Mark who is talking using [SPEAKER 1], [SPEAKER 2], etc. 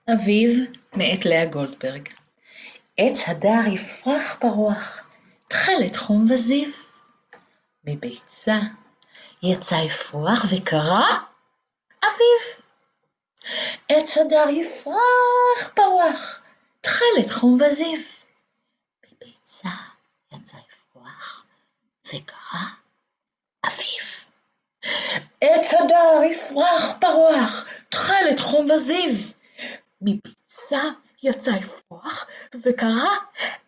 [SPEAKER 1] אביב מאת לאה גולדברג. עץ הדר יפרח ברוח, תכלת חום וזיו. מביצה יצא יפרח וקרא אביב. עץ הדר יפרח ברוח, תכלת חום וזיו. מביצה יצא יפרח וקרא אביב. עץ הדר יפרח ברוח, תכלת חום וזיו. מביצה יצא יפרח וקרא